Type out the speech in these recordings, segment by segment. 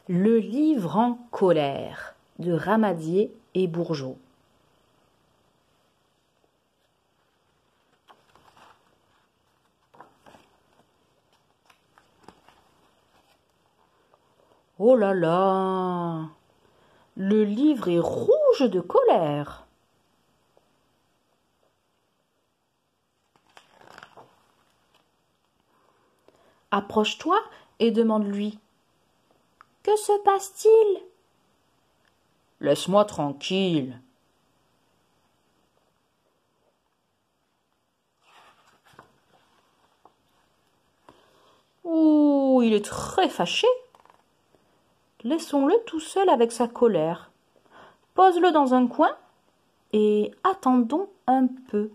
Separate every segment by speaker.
Speaker 1: Le livre en colère de Ramadier et Bourgeot. Oh là là! Le livre est rouge de colère. Approche-toi et demande-lui. Que se passe-t-il? Laisse-moi tranquille. Ouh, il est très fâché. Laissons-le tout seul avec sa colère. Pose-le dans un coin et attendons un peu.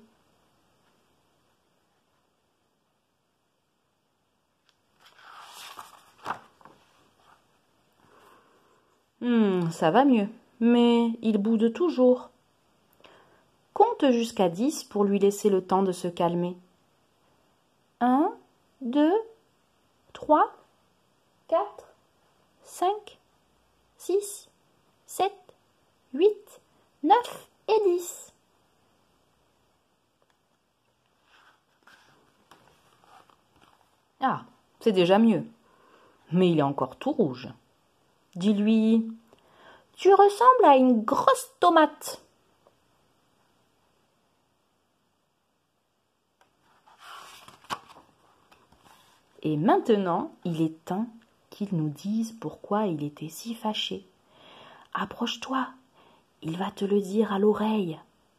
Speaker 1: Ça va mieux, mais il boude toujours. Compte jusqu'à 10 pour lui laisser le temps de se calmer. 1, 2, 3, 4, 5, 6, 7, 8, 9 et 10. Ah, c'est déjà mieux. Mais il est encore tout rouge. Dis-lui, tu ressembles à une grosse tomate. Et maintenant, il est temps qu'il nous dise pourquoi il était si fâché. Approche-toi, il va te le dire à l'oreille.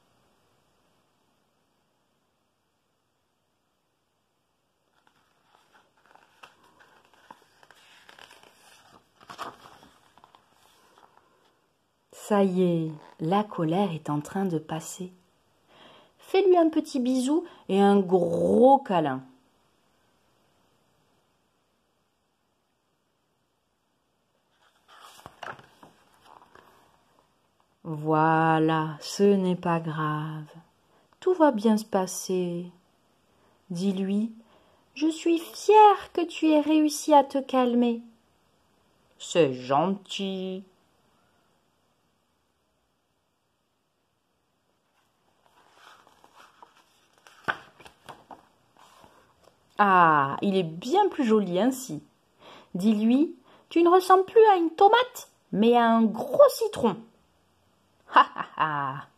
Speaker 1: Ça y est, la colère est en train de passer. Fais-lui un petit bisou et un gros câlin. Voilà, ce n'est pas grave. Tout va bien se passer. Dis-lui, je suis fière que tu aies réussi à te calmer. C'est gentil. Ah, il est bien plus joli ainsi. Dis-lui, tu ne ressembles plus à une tomate, mais à un gros citron. Ha ha ha.